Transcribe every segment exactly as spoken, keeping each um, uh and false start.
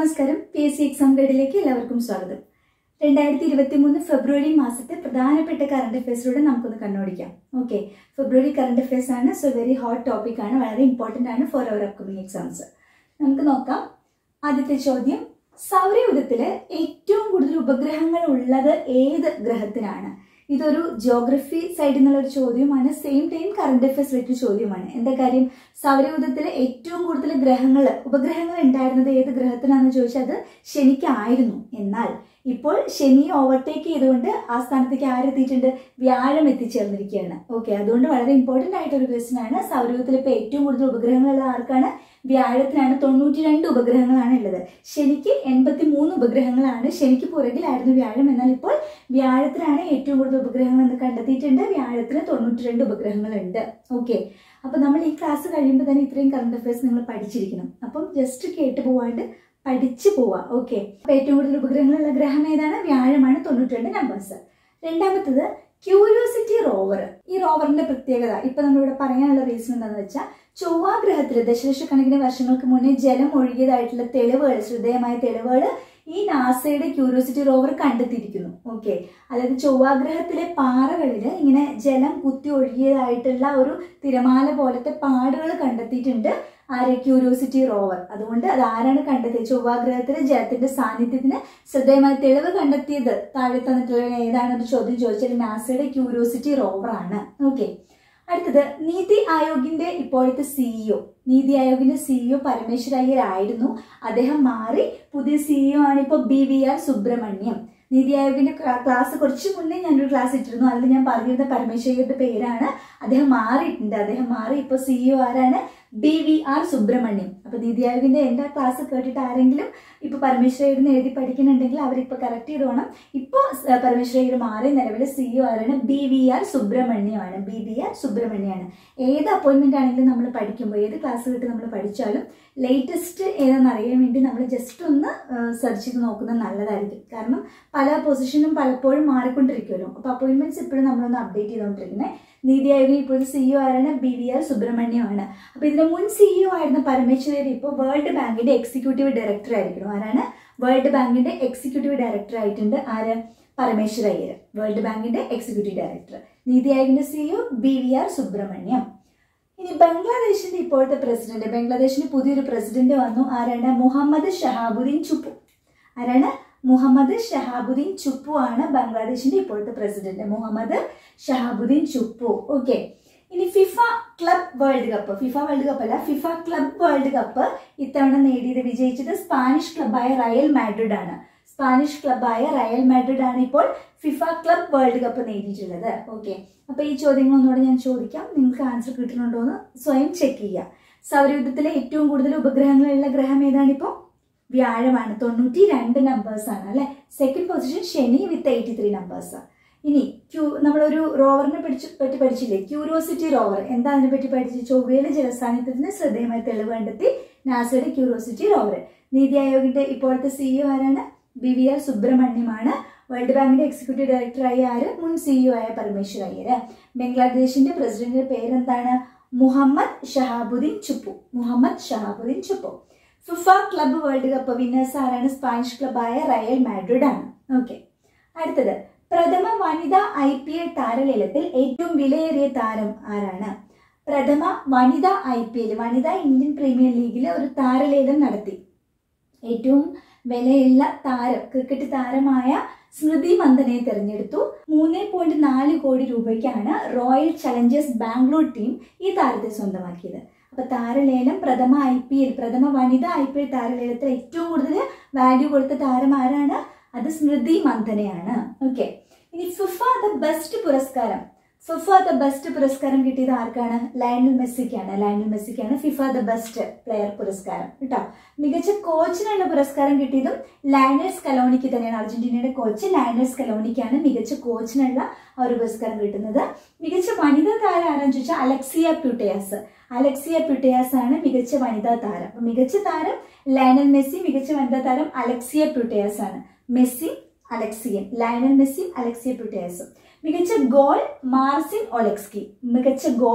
നമസ്കാരം. P S C exam ഗൈഡിലേക്ക് എല്ലാവർക്കും സ്വാഗതം. രണ്ടായിരത്തി ഇരുപത്തി മൂന്ന് ഫെബ്രുവരി മാസത്തെ പ്രധാനപ്പെട്ട കറണ്ട് അഫയേഴ്സിലൂടെ നമുക്കൊന്ന് കണ്ണോടിക്കാം. ഓക്കെ, ഫെബ്രുവരി കറണ്ട് അഫയേഴ്സ് ആണ്. സോ വെരി ഹോട്ട് ടോപ്പിക് ആണ്, വളരെ ഇമ്പോർട്ടന്റ് ആണ് ഫോർ അവർ അപ്കമിങ് എക്സാംസ്. നമുക്ക് നോക്കാം. ആദ്യത്തെ ചോദ്യം, സൗരയൂഥത്തില് ഏറ്റവും കൂടുതൽ ഉപഗ്രഹങ്ങൾ ഉള്ളത് ഏത് ഗ്രഹത്തിനാണ്? ഇതൊരു ജിയോഗ്രഫി സൈഡിൽ നിന്നുള്ള ഒരു ചോദ്യമാണ്, same time current affairs related ചോദ്യമാണ്. എന്താ കാര്യം? സൗരയൂഥത്തിലെ ഏറ്റവും കൂടുതൽ ഗ്രഹങ്ങൾ ഉപഗ്രഹങ്ങൾ ഉണ്ടായിരുന്നത് ഏത് ഗ്രഹത്തിനാണെന്ന് ചോദിച്ചാൽ അത് ശനിക്കായിരുന്നു. എന്നാൽ ഇപ്പോൾ ശനിയെ ഓവർടേക്ക് ചെയ്തുകൊണ്ട് ആ സ്ഥാനത്തേക്ക് ആരെത്തിയിട്ടുണ്ട്? വ്യാഴം എത്തിച്ചേർന്നിരിക്കുകയാണ്. ഓക്കെ, അതുകൊണ്ട് വളരെ ഇമ്പോർട്ടന്റ് ആയിട്ടൊരു ക്വസ്റ്റ്യൻ ആണ്. സൗരയൂഥത്തിൽ ഇപ്പോൾ ഏറ്റവും കൂടുതൽ ഉപഗ്രഹങ്ങളുള്ള ആർക്കാണ്? വ്യാഴത്തിനാണ്. തൊണ്ണൂറ്റി രണ്ട് ഉപഗ്രഹങ്ങളാണ് ഉള്ളത്. ശനിക്ക് എൺപത്തി മൂന്ന് ഉപഗ്രഹങ്ങളാണ്. ശനിക്ക് പുറകിലായിരുന്നു വ്യാഴം, എന്നാൽ ഇപ്പോൾ വ്യാഴത്തിലാണ് ഏറ്റവും കൂടുതൽ ഉപഗ്രഹങ്ങൾ എന്ന് കണ്ടെത്തിയിട്ടുണ്ട്. വ്യാഴത്തിന് തൊണ്ണൂറ്റി രണ്ട് ഉപഗ്രഹങ്ങളുണ്ട്. ഓക്കെ, അപ്പൊ നമ്മൾ ഈ ക്ലാസ് കഴിയുമ്പോൾ തന്നെ ഇത്രയും കറണ്ട് അഫയേഴ്സ് നിങ്ങൾ പഠിച്ചിരിക്കണം. അപ്പം ജസ്റ്റ് കേട്ട് പോവാണ്ട് പഠിച്ചു പോവാ. ഓക്കെ, അപ്പൊ ഏറ്റവും കൂടുതൽ ഉപഗ്രഹങ്ങളുള്ള ഗ്രഹം ഏതാണ്? വ്യാഴമാണ്. തൊണ്ണൂറ്റി രണ്ട് നമ്പേഴ്സ്. രണ്ടാമത്തത് ക്യൂരിയോസിറ്റി റോവർ. ഈ റോവറിന്റെ പ്രത്യേകത ഇപ്പൊ നമ്മളിവിടെ പറയാനുള്ള റീസൺ എന്താണെന്ന് വെച്ചാൽ, ചൊവ്വാഗ്രഹത്തിൽ ദശലക്ഷക്കണക്കിന് വർഷങ്ങൾക്ക് മുന്നേ ജലം ഒഴുകിയതായിട്ടുള്ള തെളിവുകൾ, ശ്രദ്ധേയമായ തെളിവുകൾ ഈ നാസയുടെ ക്യൂരിയോസിറ്റി റോവർ കണ്ടെത്തിയിരിക്കുന്നു. ഓക്കെ, അതായത് ചൊവ്വാഗ്രഹത്തിലെ പാറകളിൽ ഇങ്ങനെ ജലം കുത്തി ഒഴുകിയതായിട്ടുള്ള ഒരു തിരമാല പോലത്തെ പാടുകൾ കണ്ടെത്തിയിട്ടുണ്ട് ആര്? Curiosity rover. അതുകൊണ്ട് അത് ആരാണ് കണ്ടെത്തിയത്? ചൊവ്വാഗ്രഹത്തിലെ ജലത്തിന്റെ സാന്നിധ്യത്തിന് ശ്രദ്ധേയമായ തെളിവ് കണ്ടെത്തിയത് താഴെ തന്നിട്ടുള്ള ഏതാണെന്ന് ചോദ്യം ചോദിച്ചാൽ നാസയുടെ ക്യൂരിയോസിറ്റി റോവർ ആണ്. ഓക്കെ, അടുത്തത് നീതി ആയോഗിന്റെ ഇപ്പോഴത്തെ സിഇഒ. നീതി ആയോഗിന്റെ സിഇഒ പരമേശ്വർ അയ്യർ ആയിരുന്നു. അദ്ദേഹം മാറി പുതിയ സിഇഒ ആണ് ഇപ്പോൾ ബി വി ആർ സുബ്രഹ്മണ്യം. നീതി ആയോഗിന്റെ ക്ലാസ് കുറച്ച് മുന്നേ ഞാനൊരു ക്ലാസ് ഇട്ടിരുന്നു. അതിൽ ഞാൻ പറഞ്ഞിരുന്ന പരമേശ്വർ അയ്യരുടെ പേരാണ്. അദ്ദേഹം മാറിയിട്ടുണ്ട്. അദ്ദേഹം മാറി ഇപ്പോൾ സിഇഒ ആരാണ്? B V R Subrahmanyam. അപ്പൊ നീതി ആയോഗിന്റെ എന്റെ ക്ലാസ് കേട്ടിട്ട് ആരെങ്കിലും ഇപ്പൊ പരമേശ്വർ അയ്യർ എഴുതി പഠിക്കുന്നുണ്ടെങ്കിൽ അവരിപ്പോ കറക്റ്റ് ചെയ്ത് വേണം. ഇപ്പൊ പരമേശ്വർ അയ്യർ മാറി നിലവിലെ സിഇഒ ആരാണ്? ബി വി ആർ സുബ്രഹ്മണ്യമാണ്. ബി വി ആർ സുബ്രഹ്മണ്യമാണ്. ഏത് അപ്പോയിന്റ്മെന്റ് ആണെങ്കിലും നമ്മൾ പഠിക്കുമ്പോൾ, ഏത് ക്ലാസ് കിട്ടി നമ്മൾ പഠിച്ചാലും ലേറ്റസ്റ്റ് ഏതാണെന്ന് അറിയാൻ വേണ്ടി നമ്മൾ ജസ്റ്റ് ഒന്ന് സെർച്ച് ചെയ്ത് നോക്കുന്നത് നല്ലതായിരിക്കും. കാരണം പല പൊസിഷനും പലപ്പോഴും മാറിക്കൊണ്ടിരിക്കുമല്ലോ. അപ്പൊ അപ്പോയിന്റ്മെന്റ്സ് ഇപ്പോഴും നമ്മളൊന്ന് അപ്ഡേറ്റ് ചെയ്തുകൊണ്ടിരിക്കുന്നത്. നീതി ആയോഗിൽ ഇപ്പോഴത്തെ സിഇഒ ആരാണ്? ബി വി ആർ സുബ്രഹ്മണ്യമാണ്. അപ്പൊ ഇതിന്റെ മുൻ സിഇഒ ആയിരുന്ന പരമേശ്വർ അയ്യർ ഇപ്പോൾ വേൾഡ് ബാങ്കിന്റെ എക്സിക്യൂട്ടീവ് ഡയറക്ടർ ആയിരിക്കണം. ആരാണ്? വേൾഡ് ബാങ്കിന്റെ എക്സിക്യൂട്ടീവ് ഡയറക്ടർ ആയിട്ടുണ്ട് ആര്? പരമേശ്വർ അയ്യർ, വേൾഡ് ബാങ്കിന്റെ എക്സിക്യൂട്ടീവ് ഡയറക്ടർ. നീതി ആയോഗിന്റെ CEO B V R Subrahmanyam. ഇനി ബംഗ്ലാദേശിന്റെ ഇപ്പോഴത്തെ പ്രസിഡന്റ്, ബംഗ്ലാദേശിന് പുതിയൊരു പ്രസിഡന്റ് വന്നു. ആരാണ്? മുഹമ്മദ് ഷഹാബുദ്ദീൻ ചുപ്പു. ആരാണ്? മുഹമ്മദ് ഷഹാബുദ്ദീൻ ചുപ്പു ആണ് ബംഗ്ലാദേശിന്റെ ഇപ്പോഴത്തെ പ്രസിഡന്റ്. മുഹമ്മദ് ഷഹാബുദ്ദീൻ ചുപ്പു. ഓക്കെ, ഇനി FIFA club world cup, FIFA world cup അല്ല, ഫിഫ ക്ലബ് വേൾഡ് കപ്പ് ഇത്തവണ നേടിയത്, വിജയിച്ചത് സ്പാനിഷ് ക്ലബായ റയൽ മാഡ്രിഡ് ആണ്. സ്പാനിഷ് ക്ലബായ റയൽ മാഡ്രിഡ് ആണ് ഇപ്പോൾ ഫിഫ ക്ലബ് വേൾഡ് കപ്പ് നേടിയിട്ടുള്ളത്. ഓക്കെ, അപ്പൊ ഈ ചോദ്യങ്ങളൊന്നുകൂടെ ഞാൻ ചോദിക്കാം, നിങ്ങൾക്ക് ആൻസർ കിട്ടുന്നുണ്ടോ എന്ന് സ്വയം ചെക്ക് ചെയ്യുക. സൗരയൂഥത്തിലെ ഏറ്റവും കൂടുതൽ ഉപഗ്രഹങ്ങളുള്ള ഗ്രഹം ഏതാണ്? ഇപ്പോൾ വ്യാഴമാണ്. തൊണ്ണൂറ്റി രണ്ട് നമ്പേഴ്സ് ആണ് അല്ലെ. സെക്കൻഡ് പൊസിഷൻ ശനി വിത്ത് എയ്റ്റി ത്രീ നമ്പേഴ്സ്. ഇനി ക്യൂ നമ്മളൊരു റോവറിനെ പഠിച്ചു പറ്റി പഠിച്ചില്ലേ? Curiosity rover. എന്താ അതിനെ പറ്റി പഠിച്ചു? ചൊവ്വയിലെ ജലസാന്നിധ്യത്തിന് ശ്രദ്ധേയമായ തെളിവ് കണ്ടെത്തി നാസയുടെ ക്യൂരിയോസിറ്റി റോവർ. നീതി ആയോഗിന്റെ ഇപ്പോഴത്തെ സിഇഒ ആരാണ്? ബി വി ആർ സുബ്രഹ്മണ്യമാണ്. വേൾഡ് ബാങ്കിന്റെ എക്സിക്യൂട്ടീവ് ഡയറക്ടറായ ആര്? മുൻ സിഇഒ ആയ പരമേശ്വർ അയ്യർ. ബംഗ്ലാദേശിന്റെ പ്രസിഡന്റിന്റെ പേരെന്താണ്? Mohammed Shahabuddin Chuppu. Mohammed Shahabuddin Chuppu. FIFA club world cup winners ആരാണ്? സ്പാനിഷ് ക്ലബായ റയൽ മാഡ്രിഡ് ആണ്. ഓക്കെ, അടുത്തത് പ്രഥമ വനിതാ ഐ പി എൽ താരലേലത്തിൽ ഏറ്റവും വിലയേറിയ താരം ആരാണ്? പ്രഥമ വനിതാ ഐ പി എൽ വനിതാ ഇന്ത്യൻ പ്രീമിയർ ലീഗിലെ ഒരു താരലേലം നടത്തി. ഏറ്റവും വിലയുള്ള താരം, ക്രിക്കറ്റ് താരമായ സ്മൃതി മന്ദനെ തെരഞ്ഞെടുത്തു. മൂന്ന് പോയിന്റ് നാല് കോടി രൂപയ്ക്കാണ് റോയൽ ചലഞ്ചേഴ്സ് ബാംഗ്ലൂർ ടീം ഈ താരത്തെ സ്വന്തമാക്കിയത്. അപ്പൊ താരലേലം പ്രഥമ ഐ പി എൽ പ്രഥമ വനിതാ ഐ പി എൽ താരലേലത്തിൽ ഏറ്റവും കൂടുതൽ വാല്യൂ കൊടുത്ത താരം ആരാണ്? അത് സ്മൃതി മന്ദനയാണ്. ഓക്കെ, ഇനി ഫിഫ ദ ബെസ്റ്റ് പുരസ്കാരം, ഫിഫ ദ ബെസ്റ്റ് പുരസ്കാരം കിട്ടിയത് ആർക്കാണ്? ലയണൽ മെസ്സിക്കാണ്. ലയണൽ മെസ്സിക്കാണ് ഫിഫ ദ ബെസ്റ്റ് പ്ലെയർ പുരസ്കാരം കേട്ടോ. മികച്ച കോച്ചിനുള്ള പുരസ്കാരം കിട്ടിയതും ലയണൽ സ്കലോണിക്ക് തന്നെയാണ്. അർജന്റീനയുടെ കോച്ച് ലയണൽ സ്കലോണിക്കാണ് മികച്ച കോച്ചിനുള്ള ഒരു പുരസ്കാരം കിട്ടുന്നത്. മികച്ച വനിതാ താരം ആരാന്ന് ചോദിച്ചാൽ അലക്സിയ പ്യൂട്ടയാസ്. അലക്സിയ പ്യൂട്ടയാസ് ആണ് മികച്ച വനിതാ താരം. മികച്ച താരം ലയണൽ മെസ്സി, മികച്ച വനിതാ താരം അലക്സിയ പ്യൂട്ടയാസ് ആണ്. മെസ്സി, അലക്സിയൻ, ലയണൽ മെസ്സി, അലക്സിയ പ്യൂട്ടയാസും. മികച്ച ഗോൾ മാർസിൻ ഒലെക്സ്കി. മികച്ച ഗോൾ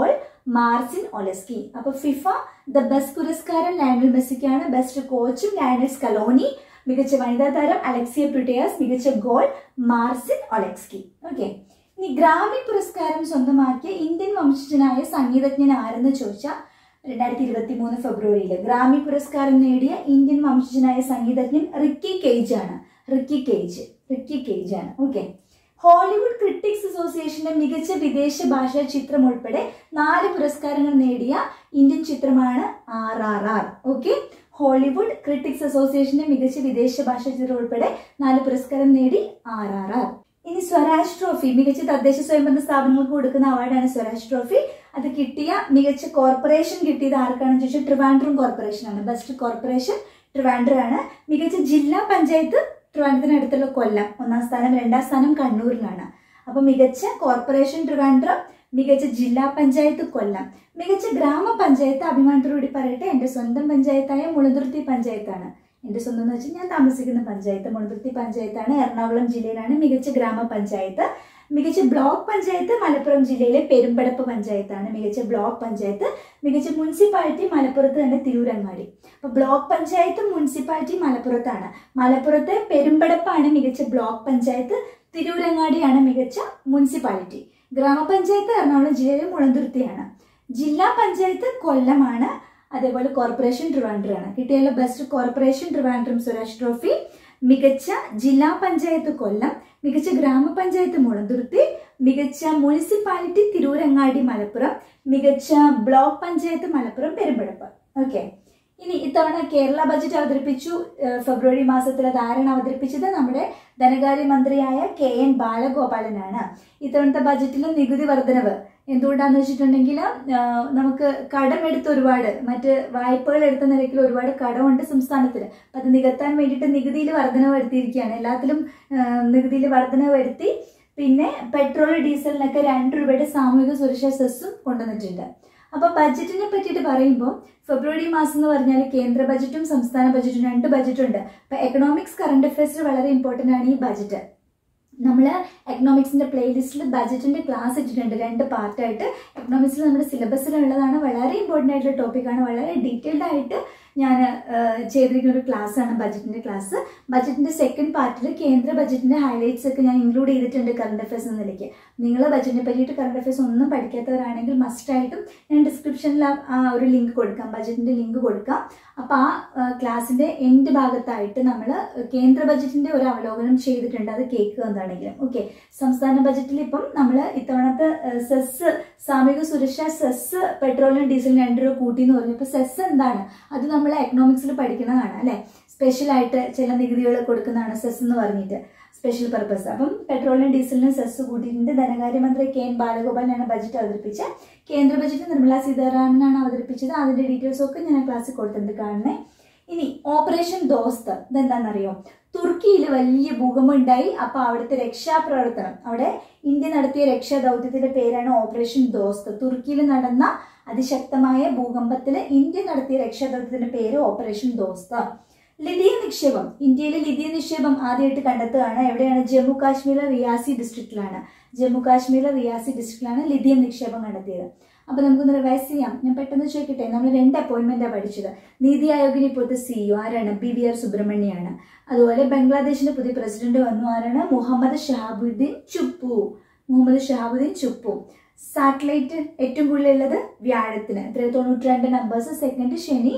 മാർസിൻ ഒലസ്കി. അപ്പൊ ഫിഫ ദ ബെസ്റ്റ് പുരസ്കാരം ലയണൽ മെസ്സിക്കാണ്. ബെസ്റ്റ് കോച്ചും ലയണൽ സ്കലോനി. മികച്ച വനിതാ താരം അലക്സിയ പ്യൂട്ടയാസ്. മികച്ച ഗോൾ മാർസിൻ ഒലസ്കി. ഓക്കെ, ഇനി ഗ്രാമി പുരസ്കാരം സ്വന്തമാക്കിയ ഇന്ത്യൻ വംശജനായ സംഗീതജ്ഞൻ ആരെന്ന് ചോദിച്ചാൽ രണ്ടായിരത്തി ഇരുപത്തി മൂന്ന് ഫെബ്രുവരിയിൽ ഗ്രാമി പുരസ്കാരം നേടിയ ഇന്ത്യൻ വംശജനായ സംഗീതജ്ഞൻ റിക്കി കേജ് ആണ്. റിക്കി കേജ് റിക്കി കേജ് ആണ്. ഓക്കെ, ഹോളിവുഡ് ക്രിട്ടിക്സ് അസോസിയേഷന്റെ മികച്ച വിദേശ ഭാഷാ ചിത്രം ഉൾപ്പെടെ നാല് പുരസ്കാരങ്ങൾ നേടിയ ഇന്ത്യൻ ചിത്രമാണ് R R R. Okay, Hollywood critics അസോസിയേഷന്റെ മികച്ച വിദേശ ഭാഷാ ചിത്രം ഉൾപ്പെടെ നാല് പുരസ്കാരം നേടി ആർ ആർ ആർ. ഇനി സ്വരാജ് ട്രോഫി മികച്ച തദ്ദേശ സ്വയംഭരണ സ്ഥാപനങ്ങൾക്ക് കൊടുക്കുന്ന അവാർഡാണ് സ്വരാജ് ട്രോഫി. അത് കിട്ടിയ മികച്ച കോർപ്പറേഷൻ കിട്ടിയത് ആർക്കാണെന്ന് ചോദിച്ചാൽ ട്രിവാൻഡ്രം കോർപ്പറേഷൻ ആണ്. ബെസ്റ്റ് കോർപ്പറേഷൻ ട്രിവാൻഡ്രം ആണ്. മികച്ച ജില്ലാ പഞ്ചായത്ത് ട്രിവാൻഡ്രത്തിനടുത്തുള്ള കൊല്ലം ഒന്നാം സ്ഥാനം, രണ്ടാം സ്ഥാനം കണ്ണൂരിലാണ്. അപ്പൊ മികച്ച കോർപ്പറേഷൻ ട്രിവാൻഡ്രം, മികച്ച ജില്ലാ പഞ്ചായത്ത് കൊല്ലം, മികച്ച ഗ്രാമപഞ്ചായത്ത് അഭിമാനത്തോടുകൂടി പറയട്ടെ എന്റെ സ്വന്തം പഞ്ചായത്തായ മുളന്തുരുത്തി പഞ്ചായത്താണ്. എന്റെ സ്വന്തം എന്ന് വെച്ചാൽ ഞാൻ താമസിക്കുന്ന പഞ്ചായത്ത് മുളന്തുരുത്തി പഞ്ചായത്താണ്. എറണാകുളം ജില്ലയിലാണ്. മികച്ച ഗ്രാമപഞ്ചായത്ത്. മികച്ച ബ്ലോക്ക് പഞ്ചായത്ത് മലപ്പുറം ജില്ലയിലെ പെരുമ്പടപ്പ് പഞ്ചായത്താണ് മികച്ച ബ്ലോക്ക് പഞ്ചായത്ത്. മികച്ച മുനിസിപ്പാലിറ്റി മലപ്പുറത്ത് തന്നെ തിരൂരങ്ങാടി. അപ്പൊ ബ്ലോക്ക് പഞ്ചായത്തും മുനിസിപ്പാലിറ്റി മലപ്പുറത്താണ്. മലപ്പുറത്തെ പെരുമ്പടപ്പാണ് മികച്ച ബ്ലോക്ക് പഞ്ചായത്ത്. തിരൂരങ്ങാടിയാണ് മികച്ച മുനിസിപ്പാലിറ്റി. ഗ്രാമപഞ്ചായത്ത് എറണാകുളം ജില്ലയിലെ മുളന്തുരുത്തിയാണ്. ജില്ലാ പഞ്ചായത്ത് കൊല്ലമാണ്. അതേപോലെ കോർപ്പറേഷൻ ട്രിവാൻഡ്രമാണ്. കിട്ടിയുള്ള best corporation Trivandrum Swaraj trophy, മികച്ച ജില്ലാ പഞ്ചായത്ത് കൊല്ലം, മികച്ച ഗ്രാമപഞ്ചായത്ത് മുളന്തുരുത്തി, മികച്ച മുനിസിപ്പാലിറ്റി തിരൂരങ്ങാടി മലപ്പുറം, മികച്ച ബ്ലോക്ക് പഞ്ചായത്ത് മലപ്പുറം പെരുമ്പടപ്പ്. ഓക്കെ, ഇനി ഇത്തവണ കേരള ബജറ്റ് അവതരിപ്പിച്ചു ഫെബ്രുവരി മാസത്തിൽ. അത് ആരാണ് അവതരിപ്പിച്ചത്? നമ്മുടെ ധനകാര്യമന്ത്രിയായ കെ എൻ ബാലഗോപാലനാണ്. ഇത്തവണത്തെ ബജറ്റിൽ നികുതി വർധനവ് എന്തുകൊണ്ടാന്ന് വെച്ചിട്ടുണ്ടെങ്കിൽ നമുക്ക് കടമെടുത്ത് ഒരുപാട് മറ്റ് വായ്പകൾ എടുത്ത നിരക്കിൽ ഒരുപാട് കടമുണ്ട് സംസ്ഥാനത്തിന്. അത് നികത്താൻ വേണ്ടിയിട്ട് നികുതിയിൽ വർധനവ് വരുത്തിയിരിക്കുകയാണ്. എല്ലാത്തിലും നികുതിയിൽ വർധനവ് വരുത്തി. പിന്നെ പെട്രോൾ ഡീസലിനൊക്കെ രണ്ട് രൂപയുടെ സാമൂഹിക സുരക്ഷാ സെസ്സും കൊണ്ടുവന്നിട്ടുണ്ട്. അപ്പൊ ബജറ്റിനെ പറ്റിയിട്ട് പറയുമ്പോൾ ഫെബ്രുവരി മാസം എന്ന് പറഞ്ഞാൽ കേന്ദ്ര ബജറ്റും സംസ്ഥാന ബജറ്റും രണ്ട് ബജറ്റ് ഉണ്ട്. അപ്പൊ എക്കണോമിക്സ് കറണ്ട് അഫയേഴ്സിൽ വളരെ ഇമ്പോർട്ടന്റ് ആണ് ഈ ബജറ്റ്. നമ്മൾ എക്കണോമിക്സിന്റെ പ്ലേലിസ്റ്റിൽ ബജറ്റിന്റെ ക്ലാസ് ഇട്ടിട്ടുണ്ട് രണ്ട് പാർട്ടായിട്ട്. എക്കണോമിക്സിൽ നമ്മുടെ സിലബസിലുള്ളതാണ്. വളരെ ഇമ്പോർട്ടൻ്റ് ആയിട്ടുള്ള ടോപ്പിക്കാണ്. വളരെ ഡീറ്റെയിൽഡ് ആയിട്ട് ഞാൻ ചെയ്തിരിക്കുന്ന ഒരു ക്ലാസ് ആണ് ബജറ്റിന്റെ ക്ലാസ്. ബജറ്റിന്റെ സെക്കൻഡ് പാർട്ടിൽ കേന്ദ്ര ബജറ്റിന്റെ ഹൈലൈറ്റ്സ് ഒക്കെ ഞാൻ ഇൻക്ലൂഡ് ചെയ്തിട്ടുണ്ട് കറണ്ട് അഫയേഴ്സ് എന്ന നിലയ്ക്ക്. നിങ്ങൾ ബജറ്റിനെ പറ്റിയിട്ട് കറണ്ട് അഫയേഴ്സ് ഒന്നും പഠിക്കാത്തവരാണെങ്കിൽ മസ്റ്റ് ആയിട്ടും ഞാൻ ഡിസ്ക്രിപ്ഷനിൽ ആ ഒരു ലിങ്ക് കൊടുക്കാം, ബജറ്റിന്റെ ലിങ്ക് കൊടുക്കാം. അപ്പൊ ആ ക്ലാസിന്റെ എൻഡ് ഭാഗത്തായിട്ട് നമ്മൾ കേന്ദ്ര ബജറ്റിന്റെ ഒരു അവലോകനം ചെയ്തിട്ടുണ്ട്. അത് കേൾക്കുക എന്താണെങ്കിലും. ഓക്കെ, സംസ്ഥാന ബജറ്റിൽ ഇപ്പം നമ്മൾ ഇത്തവണത്തെ സെസ് സാമൂഹിക സുരക്ഷാ സെസ് പെട്രോളിനും ഡീസലിനും രണ്ട് രൂപ കൂട്ടി എന്ന് പറഞ്ഞു. ഇപ്പൊ സെസ് എന്താണ്? അത് നമ്മൾ എക്കണോമിക്സിൽ പഠിക്കുന്നതാണ് അല്ലെ. സ്പെഷ്യൽ ആയിട്ട് ചില നികുതികൾ കൊടുക്കുന്നതാണ് സെസ് എന്ന് പറഞ്ഞിട്ട്, സ്പെഷ്യൽ പർപ്പസ്. അപ്പം പെട്രോളിനും ഡീസലിനും സെസ് കൂട്ടിയിട്ടുണ്ട്. ധനകാര്യമന്ത്രി കെ എൻ ബാലഗോപാലനാണ് ബജറ്റ് അവതരിപ്പിച്ചത്. കേന്ദ്ര ബജറ്റ് നിർമ്മല സീതാരാമനാണ് അവതരിപ്പിച്ചത്. അതിന്റെ ഡീറ്റെയിൽസ് ഒക്കെ ഞാൻ ക്ലാസ്സിൽ കൊടുത്തിട്ടുണ്ട് കാണണേ. ഇനി ഓപ്പറേഷൻ ദോസ്ത് ഇതെന്താണെന്നറിയോ? തുർക്കിയിൽ വലിയ ഭൂകമ്പം ഉണ്ടായി. അപ്പൊ അവിടുത്തെ രക്ഷാപ്രവർത്തനം, അവിടെ ഇന്ത്യ നടത്തിയ രക്ഷാ ദൗത്യത്തിന്റെ പേരാണ് ഓപ്പറേഷൻ ദോസ്ത്. തുർക്കിയിൽ നടന്ന അതിശക്തമായ ഭൂകമ്പത്തിൽ ഇന്ത്യ നടത്തിയ രക്ഷാ ദൗത്യത്തിന്റെ പേര് ഓപ്പറേഷൻ ദോസ്ത്. ലിഥിയം നിക്ഷേപം, ഇന്ത്യയിലെ ലിഥിയം നിക്ഷേപം ആദ്യമായിട്ട് കണ്ടെത്തുകയാണ്. എവിടെയാണ്? ജമ്മു കാശ്മീരിലെ റിയാസി ഡിസ്ട്രിക്റ്റിലാണ്. ജമ്മു കാശ്മീരിലെ റിയാസി ഡിസ്ട്രിക്റ്റിലാണ് ലിഥിയം നിക്ഷേപം കണ്ടെത്തിയത്. അപ്പൊ നമുക്കൊന്ന് റിവൈസ് ചെയ്യാം. ഞാൻ പെട്ടെന്ന് ചോദിക്കട്ടെ. നമ്മൾ രണ്ട് അപ്പോയിന്റ്മെന്റാണ് പഠിച്ചത്. നീതി ആയോഗിന് ഇപ്പോഴത്തെ സിഇഒ ആരാണ്? ബി വി ആർ സുബ്രഹ്മണ്യാണ്. അതുപോലെ ബംഗ്ലാദേശിന്റെ പുതിയ പ്രസിഡന്റ് വന്നു. ആരാണ്? മുഹമ്മദ് ഷഹാബുദ്ദീൻ ചുപ്പു. മുഹമ്മദ് ഷഹാബുദ്ദീൻ ചുപ്പു. സാറ്റലൈറ്റ് ഏറ്റവും കൂടുതലുള്ളത് വ്യാഴത്തിന്, എത്ര? തൊണ്ണൂറ്റി രണ്ട് നമ്പേഴ്സ്. സെക്കൻഡ് ശനി,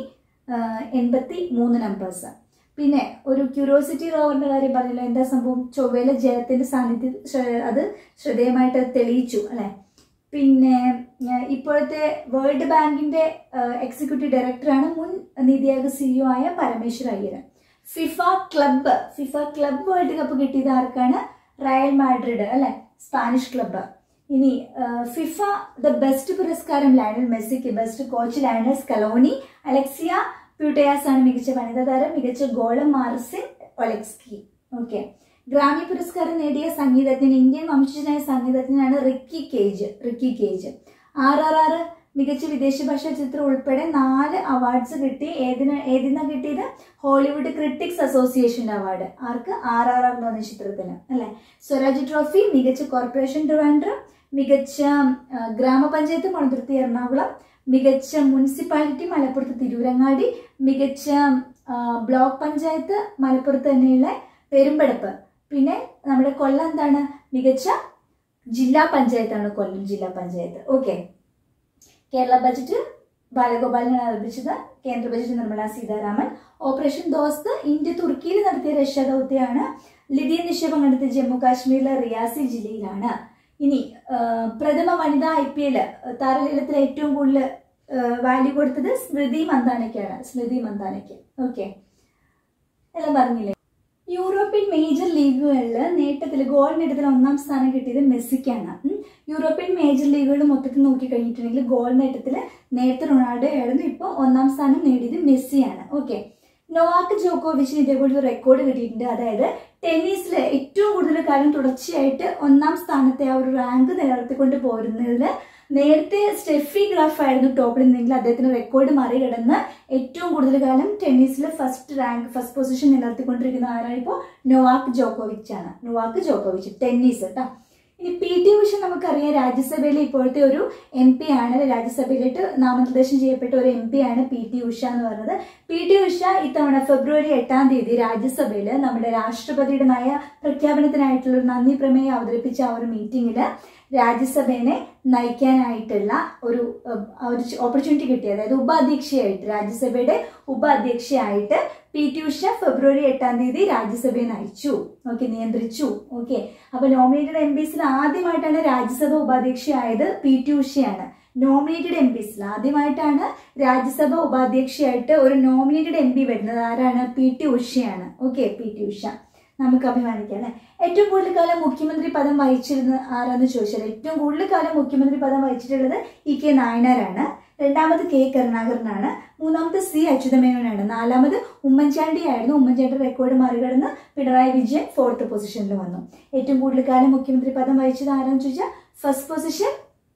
എൺപത്തി മൂന്ന് നമ്പേഴ്സ്. പിന്നെ ഒരു ക്യൂരിയോസിറ്റി റോവറിന്റെ കാര്യം പറഞ്ഞല്ലോ. എന്താ സംഭവം? ചൊവ്വയിലെ ജലത്തിന്റെ സാന്നിധ്യം അത് ശ്രദ്ധേയമായിട്ട് തെളിയിച്ചു അല്ലെ. പിന്നെ ഇപ്പോഴത്തെ വേൾഡ് ബാങ്കിന്റെ എക്സിക്യൂട്ടീവ് ഡയറക്ടറാണ് മുൻ നീതി ആയോഗ് സിഇഒ ആയ Parameshwar Iyer. FIFA club FIFA club world cup കിട്ടിയത് ആർക്കാണ്? റയൽ മാഡ്രിഡ് അല്ലെ, സ്പാനിഷ് ക്ലബ്ബ്. ഇനി ഫിഫ ദ ബെസ്റ്റ് പുരസ്കാരം ലയണൽ മെസ്സിക്ക്. Best coach Lionel Scaloni. Alexia Putellas ആണ് മികച്ച വനിതാ താരം. മികച്ച ഗോള് മാർസിൻ ഒലസ്കി. ഓക്കെ, ഗ്രാമി പുരസ്കാരം നേടിയ സംഗീതജ്ഞൻ ഇന്ത്യൻ വംശജനായ സംഗീതജ്ഞനാണ് Ricky Kej. Ricky Kej. R R R മികച്ച വിദേശ ഭാഷാ ചിത്രം ഉൾപ്പെടെ നാല് അവാർഡ്സ് കിട്ടി. ഏതിന് ഏതിനാ കിട്ടിയത്? ഹോളിവുഡ് ക്രിട്ടിക്സ് അസോസിയേഷന്റെ അവാർഡ്. ആർക്ക്? ആർ ആർ ആർ എന്ന് പറഞ്ഞ ചിത്രത്തിന് അല്ലെ. സ്വരാജ് ട്രോഫി മികച്ച കോർപ്പറേഷൻ ട്രിവാൻഡ്രം, മികച്ച ഗ്രാമപഞ്ചായത്ത് മണതുരുത്തി എറണാകുളം, മികച്ച മുനിസിപ്പാലിറ്റി മലപ്പുറത്ത് തിരൂരങ്ങാടി, മികച്ച ബ്ലോക്ക് പഞ്ചായത്ത് മലപ്പുറത്ത് തന്നെയുള്ള പെരുമ്പടപ്പ്, പിന്നെ നമ്മുടെ കൊല്ലം എന്താണ് മികച്ച ജില്ലാ പഞ്ചായത്താണ് കൊല്ലം ജില്ലാ പഞ്ചായത്ത്. ഓക്കെ, കേരള ബജറ്റ് ബാലഗോപാലനാണ് അവതരിപ്പിച്ചത്, കേന്ദ്ര budget Nirmala Sitharaman. Operation Dost India തുർക്കിയിൽ നടത്തിയ രക്ഷാദൗത്യമാണ്. ലിഥിയം നിക്ഷേപം കണ്ടെത്തിയ ജമ്മു കാശ്മീരിലെ റിയാസി ജില്ലയിലാണ്. ഇനി പ്രഥമ വനിതാ ഐ പി എൽ താരലേലത്തിൽ ഏറ്റവും കൂടുതൽ വാല്യൂ കൊടുത്തത് സ്മൃതി മന്ദാനയ്ക്കാണ്. സ്മൃതി മന്ദാനയ്ക്ക്. ഓക്കെ, എല്ലാം പറഞ്ഞില്ലേ? യൂറോപ്യൻ മേജർ ലീഗുകളിൽ നേട്ടത്തിൽ ഗോൾ നേട്ടത്തിൽ ഒന്നാം സ്ഥാനം കിട്ടിയത് മെസ്സിക്കാണ്. യൂറോപ്യൻ മേജർ ലീഗുകൾ മൊത്തത്തിൽ നോക്കി കഴിഞ്ഞിട്ടുണ്ടെങ്കിൽ ഗോൾ നേട്ടത്തിൽ നേരത്തെ റൊണാൾഡോ ആയിരുന്നു, ഇപ്പോൾ ഒന്നാം സ്ഥാനം നേടിയത് മെസ്സിയാണ്. ഓക്കെ, നൊവാക്ക് ജോക്കോവിച്ചിന് ഇതേപോലെ ഒരു റെക്കോർഡ് കിട്ടിയിട്ടുണ്ട്. അതായത് ടെന്നീസിൽ ഏറ്റവും കൂടുതൽ കാലം തുടർച്ചയായിട്ട് ഒന്നാം സ്ഥാനത്തെ ആ ഒരു റാങ്ക് നിലനിർത്തിക്കൊണ്ട് പോരുന്നതിൽ നേരത്തെ സ്റ്റെഫി ഗ്രാഫ് ആയിരുന്നു ടോപ്പിൽ നിന്നെങ്കിൽ അദ്ദേഹത്തിന് റെക്കോർഡ് മറികടന്ന് ഏറ്റവും കൂടുതൽ കാലം ടെന്നീസിൽ ഫസ്റ്റ് റാങ്ക് ഫസ്റ്റ് പൊസിഷൻ നിലനിർത്തിക്കൊണ്ടിരിക്കുന്ന ആരാണ് ഇപ്പോൾ നൊവാക്ക് ജോക്കോവിച്ച് ആണ്. നൊവാക്ക് ജോക്കോവിച്ച് ടെന്നീസ് കേട്ടോ. ഇനി പി ടി ഉഷ നമുക്കറിയാം രാജ്യസഭയിലെ ഇപ്പോഴത്തെ ഒരു എം പി ആണ്. രാജ്യസഭയിലേക്ക് നാമനിർദ്ദേശം ചെയ്യപ്പെട്ട ഒരു എം പി ആണ് പി ടി ഉഷ എന്ന് പറയുന്നത്. പി ടി ഉഷ ഇത്തവണ ഫെബ്രുവരി എട്ടാം തീയതി രാജ്യസഭയിൽ നമ്മുടെ രാഷ്ട്രപതിയുടെ നയ പ്രഖ്യാപനത്തിനായിട്ടുള്ള ഒരു നന്ദി പ്രമേയം അവതരിപ്പിച്ച ആ ഒരു മീറ്റിംഗില് രാജ്യസഭയെ നയിക്കാനായിട്ടുള്ള ഒരു ഒരു ഓപ്പർച്യൂണിറ്റി കിട്ടി. അതായത് ഉപാധ്യക്ഷയായിട്ട് രാജ്യസഭയുടെ ഉപാധ്യക്ഷയായിട്ട് പി ടി ഉഷ ഫെബ്രുവരി എട്ടാം തീയതി രാജ്യസഭയെ നയിച്ചു. ഓക്കെ, നിയന്ത്രിച്ചു. ഓക്കെ, അപ്പൊ നോമിനേറ്റഡ് എം പിസിൽ ആദ്യമായിട്ടാണ് രാജ്യസഭ ഉപാധ്യക്ഷയായത് പി ടി ഉഷയാണ്. നോമിനേറ്റഡ് എം പിസിൽ ആദ്യമായിട്ടാണ് രാജ്യസഭ ഉപാധ്യക്ഷയായിട്ട് ഒരു നോമിനേറ്റഡ് എം പി വരുന്നത്. ആരാണ്? പി ടി ഉഷയാണ്. ഓക്കെ, പി ടി ഉഷ നമുക്ക് അഭിമാനിക്കാം അല്ലെ. ഏറ്റവും കൂടുതൽ കാലം മുഖ്യമന്ത്രി പദം വഹിച്ചിരുന്ന ആരാന്ന് ചോദിച്ചാൽ ഏറ്റവും കൂടുതൽ കാലം മുഖ്യമന്ത്രി പദം വഹിച്ചിട്ടുള്ളത് ഇ കെ നായനാരാണ്. രണ്ടാമത് കെ കരുണാകരനാണ്. മൂന്നാമത് സി അച്യുതമേനോനാണ്. നാലാമത് ഉമ്മൻചാണ്ടി ആയിരുന്നു. ഉമ്മൻചാണ്ടി റെക്കോർഡ് മറികടന്ന് പിണറായി വിജയൻ ഫോർത്ത് പൊസിഷനിൽ വന്നു. ഏറ്റവും കൂടുതൽ കാലം മുഖ്യമന്ത്രി പദം വഹിച്ചത് ആരാന്ന് ചോദിച്ചാൽ first position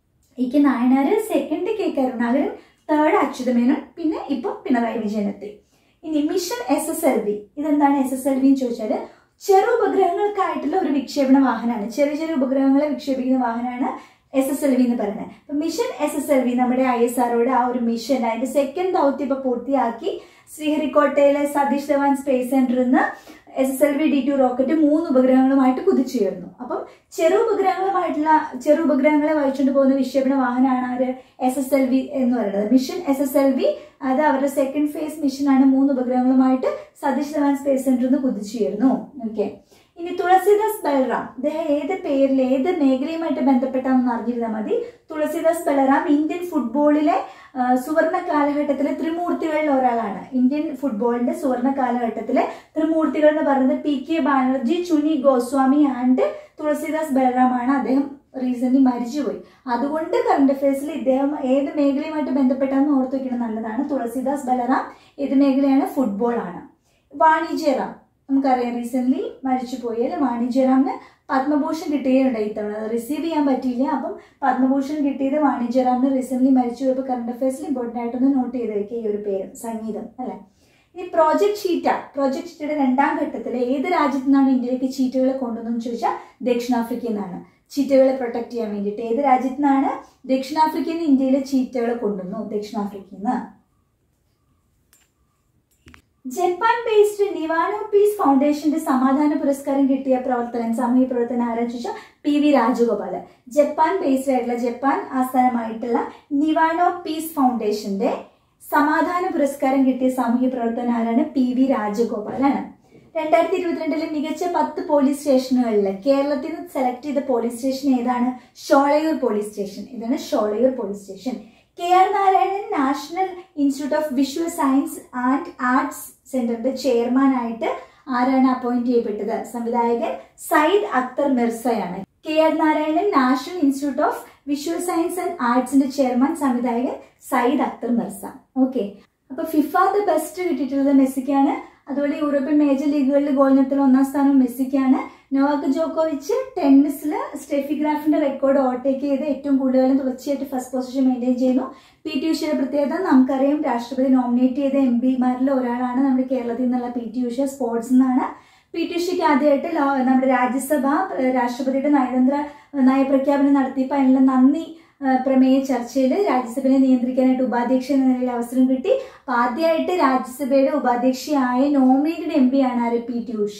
E K Nayanar, second K Karunakaran, third Achuthamenon, പിന്നെ ഇപ്പൊ പിണറായി വിജയൻ എത്തി. ഇനി mission S S L V. ഇതെന്താണ് എസ് എസ് എൽ വി എന്ന് ചോദിച്ചാൽ ചെറു ഉപഗ്രഹങ്ങൾക്കായിട്ടുള്ള ഒരു വിക്ഷേപണ വാഹനമാണ്. ചെറിയ ചെറിയ ഉപഗ്രഹങ്ങളെ വിക്ഷേപിക്കുന്ന വാഹനമാണ് എസ് എസ് എൽ വി എന്ന് പറയുന്നത്. അപ്പൊ mission S S L V നമ്മുടെ ഐ എസ് ആറോടെ ആ ഒരു മിഷൻ അതിന്റെ സെക്കൻഡ് ദൗത്യം ഇപ്പൊ പൂർത്തിയാക്കി. ശ്രീഹരിക്കോട്ടയിലെ സതീഷ് ധവാൻ സ്പേസ് സെന്ററിൽ നിന്ന് S S L V D two rocket മൂന്ന് ഉപഗ്രഹങ്ങളുമായിട്ട് കുതിച്ചുയർന്നു. അപ്പം ചെറു ഉപഗ്രഹങ്ങളുമായിട്ടുള്ള ചെറു ഉപഗ്രഹങ്ങളെ വഹിച്ചുകൊണ്ട് പോകുന്ന വിക്ഷേപണ വാഹനമാണ് ആര്? എസ് എസ് എൽ വി എന്ന് പറയുന്നത്. Mission S S L V അത് അവരുടെ സെക്കൻഡ് ഫേസ് മിഷനാണ്. മൂന്ന് ഉപഗ്രഹങ്ങളുമായിട്ട് സതീഷ് ധവാൻ സ്പേസ് സെന്ററിൽ നിന്ന് കുതിച്ചുയർന്നു. ഓക്കെ, ഇനി തുളസിദാസ് ബൽറാം ഇദ്ദേഹം ഏത് പേരിൽ ഏത് മേഖലയുമായിട്ട് ബന്ധപ്പെട്ടാണെന്ന് അറിഞ്ഞിരുന്നാൽ മതി. തുളസിദാസ് ബൽറാം ഇന്ത്യൻ ഫുട്ബോളിലെ സുവർണ കാലഘട്ടത്തിലെ ത്രിമൂർത്തികളിൽ ഒരാളാണ്. ഇന്ത്യൻ ഫുട്ബോളിന്റെ സുവർണ കാലഘട്ടത്തിലെ ത്രിമൂർത്തികൾ എന്ന് പറയുന്നത് P K Banerjee, Chuni Goswami and Tulsidas Balaram ആണ്. അദ്ദേഹം റീസെന്റ് മരിച്ചുപോയി. അതുകൊണ്ട് കറണ്ട് അഫയേഴ്സിൽ ഇദ്ദേഹം ഏത് മേഖലയുമായിട്ട് ബന്ധപ്പെട്ടാന്ന് ഓർത്തു വെക്കണം, നല്ലതാണ്. തുളസിദാസ് ബൽറാം ഏത് മേഖലയാണ്? ഫുട്ബോൾ ആണ്. വാണിജ്യറാം നമുക്കറിയാം റീസെന്റ് മരിച്ചുപോയാൽ വാണിജ്യറാമിന് പത്മഭൂഷൺ കിട്ടുകയുണ്ടായി ഇത്തവണ. അത് റിസീവ് ചെയ്യാൻ പറ്റിയില്ല. അപ്പം പത്മഭൂഷൺ കിട്ടിയത് വാണിജ്യറാമിന് റീസെന്റ് മരിച്ചു പോയപ്പോൾ കറണ്ട് അഫയേഴ്സിൽ ഇമ്പോർട്ടൻ്റ് ആയിട്ടൊന്ന് നോട്ട് ചെയ്ത് വെക്കുക ഈ ഒരു പേര്, സംഗീതം അല്ലെ. ഇനി പ്രോജക്ട് ചീറ്റ. പ്രോജക്ട് ചീറ്റയുടെ രണ്ടാം ഘട്ടത്തിൽ ഏത് രാജ്യത്തു നിന്നാണ് ഇന്ത്യയിലേക്ക് ചീറ്റകളെ കൊണ്ടുവന്നെന്ന് ചോദിച്ചാൽ ദക്ഷിണാഫ്രിക്കയിൽ നിന്നാണ്. ചീറ്റകളെ പ്രൊട്ടക്ട് ചെയ്യാൻ വേണ്ടിയിട്ട് ഏത് രാജ്യത്തു നിന്നാണ്? ദക്ഷിണാഫ്രിക്കയിൽ നിന്ന് ഇന്ത്യയിലെ ചീറ്റകളെ കൊണ്ടുവന്നു. ദക്ഷിണാഫ്രിക്കയിൽ നിന്ന്. ജപ്പാൻ ബേസ്ഡ് നിവാനോ പീസ് ഫൗണ്ടേഷന്റെ സമാധാന പുരസ്കാരം കിട്ടിയ പ്രവർത്തകൻ സാമൂഹ്യ പ്രവർത്തകൻ ആരാന്ന് ചോദിച്ചാൽ P V Rajagopal. Japan based ആയിട്ടുള്ള ജപ്പാൻ ആസ്ഥാനമായിട്ടുള്ള നിവാനോ പീസ് ഫൗണ്ടേഷന്റെ സമാധാന പുരസ്കാരം കിട്ടിയ സാമൂഹ്യ പ്രവർത്തകൻ ആരാണ്? പി വി രാജഗോപാലാണ്. രണ്ടായിരത്തി ഇരുപത്തിരണ്ടിലെ മികച്ച പത്ത് പോലീസ് സ്റ്റേഷനുകളിൽ കേരളത്തിൽ നിന്ന് സെലക്ട് ചെയ്ത പോലീസ് സ്റ്റേഷൻ ഏതാണ്? Sholayur police station. ഇതാണ് Sholayur police station. K R Narayanan national institute of visual science and arts സെന്ററിന്റെ ചെയർമാൻ ആയിട്ട് ആരാണ് അപ്പോയിന്റ് ചെയ്യപ്പെട്ടത്? സംവിധായകൻ സയ്യിദ് അക്തർ മിർസയാണ്. K R Narayanan national institute of visual science and ആർട്സിന്റെ ചെയർമാൻ സംവിധായകൻ സയ്യിദ് അക്തർ മിർസ. ഓക്കെ, അപ്പൊ ഫിഫ ദ ബെസ്റ്റ് കിട്ടിയിട്ടുള്ളത് മെസ്സിക്കാണ്. അതുപോലെ യൂറോപ്യൻ മേജർ ലീഗുകളിൽ ഗോൾ നേട്ടത്തിൽ ഒന്നാം സ്ഥാനം മെസ്സിക്കാണ്. നൊവാക്ക് ജോക്കോവിച്ച് ടെന്നീസില് സ്റ്റെഫി ഗ്രാഫിന്റെ റെക്കോർഡ് ഓവർടേക്ക് ചെയ്ത് ഏറ്റവും കൂടുതലും തുടർച്ചയായിട്ട് ഫസ്റ്റ് പൊസിഷൻ മെയിൻറ്റെയിൻ ചെയ്യുന്നു. പി ടി ഉഷയുടെ പ്രത്യേകത നമുക്കറിയാം, രാഷ്ട്രപതി നോമിനേറ്റ് ചെയ്ത എം പിമാരിൽ ഒരാളാണ് നമ്മുടെ കേരളത്തിൽ നിന്നുള്ള പി ടി ഉഷ. സ്പോർട്സ് എന്നാണ്. പി ടി ഉഷയ്ക്ക് ആദ്യമായിട്ട് നമ്മുടെ രാജ്യസഭ രാഷ്ട്രപതിയുടെ നയതന്ത്ര നയപ്രഖ്യാപനം നടത്തിയപ്പോൾ അതിനുള്ള നന്ദി പ്രമേയ ചർച്ചയിൽ രാജ്യസഭയെ നിയന്ത്രിക്കാനായിട്ട് ഉപാധ്യക്ഷ എന്ന നിലയിൽ അവസരം കിട്ടി. അപ്പൊ ആദ്യമായിട്ട് രാജ്യസഭയുടെ ഉപാധ്യക്ഷയായ നോമിനേറ്റഡ് എം പി ആണ് ആര്? P T Usha.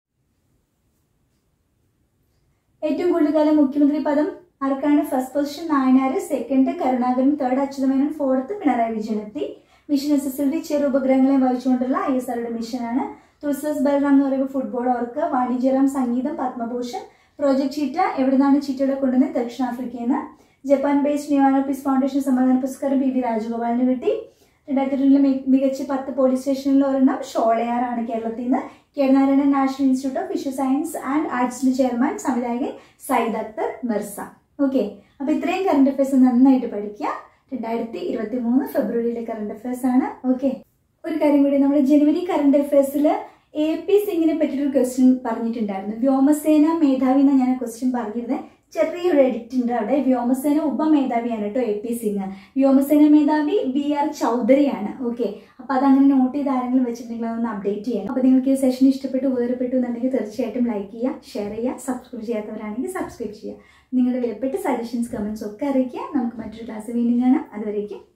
ഏറ്റവും കൂടുതൽ കാലം മുഖ്യമന്ത്രി പദം ആർക്കാണ്? First position Nayanar, second Karunakaran, third Achuthamenon, fourth Pinarayi Vijayan എത്തി. Mission S S L V ചെറു ഉപഗ്രഹങ്ങളെ വഹിച്ചുകൊണ്ടുള്ള ഐ എസ് ആറുടെ മിഷനാണ്. തുളസിദാസ് ബൽറാം എന്ന് പറയുമ്പോൾ ഫുട്ബോൾ ഓർക്ക്, വാണിജ്യറാം സംഗീതം, പത്മഭൂഷൺ. പ്രോജക്ട് ചീറ്റ എവിടെ നിന്നാണ് ചീറ്റയുടെ കൊണ്ടുവന്നത്? ദക്ഷിണാഫ്രിക്കയിൽ നിന്ന്. Japan based Niwano peace foundation സമാധാന പുരസ്കാരം പി വി രാജഗോപാലിന് കിട്ടി. രണ്ടായിരത്തി രണ്ടിലെ മികച്ച പത്ത് പോലീസ് സ്റ്റേഷനിൽ ഒരെണ്ണം ഷോളയാറാണ് കേരളത്തിൽ നിന്ന്. K Narayanan national institute of visual science and ആർട്സിന്റെ ചെയർമാൻ സംവിധായകൻ സയ്യിദ് അക്തർ മിർസ. ഓക്കെ, അപ്പൊ ഇത്രയും കറണ്ട് അഫയേഴ്സ് നന്നായിട്ട് പഠിക്കുക. രണ്ടായിരത്തി ഇരുപത്തി മൂന്ന് ഫെബ്രുവരിയിലെ കറണ്ട് അഫയേഴ്സ് ആണ്. ഓക്കെ, ഒരു കാര്യം കൂടി, നമ്മുടെ ജനുവരി കറണ്ട് അഫയേഴ്സിൽ എ പി സിംഗിനെ പറ്റിയൊരു ക്വസ്റ്റ്യൻ പറഞ്ഞിട്ടുണ്ടായിരുന്നു. വ്യോമസേന മേധാവി എന്നാണ് ഞാൻ ക്വസ്റ്റ്യൻ പറഞ്ഞിരുന്നത്. ചെറിയൊരു എഡിറ്റ് ഉണ്ട് അവിടെ. വ്യോമസേന ഉപമേധാവിയാണ് കേട്ടോ എ പി സിംഗ്. വ്യോമസേന മേധാവി ബി ആർ ചൗധരിയാണ്. ഓക്കെ, അപ്പൊ അതങ്ങനെ നോട്ട് ചെയ്ത് ആരെങ്കിലും വെച്ചിട്ടുണ്ടെങ്കിൽ അതൊന്ന് അപ്ഡേറ്റ് ചെയ്യണം. അപ്പൊ നിങ്ങൾക്ക് ഈ സെഷൻ ഇഷ്ടപ്പെട്ടു ഉപകാരപ്പെട്ടു എന്നുണ്ടെങ്കിൽ തീർച്ചയായിട്ടും ലൈക്ക് ചെയ്യുക, ഷെയർ ചെയ്യുക, സബ്സ്ക്രൈബ് ചെയ്യാത്തവരാണെങ്കിൽ സബ്സ്ക്രൈബ് ചെയ്യുക. നിങ്ങളുടെ വിലപ്പെട്ട സജഷൻസ് കമന്റ്സ് ഒക്കെ അറിയിക്കുക. നമുക്ക് മറ്റൊരു ക്ലാസ് വീണ്ടും കാണാം. അതുവരേക്കും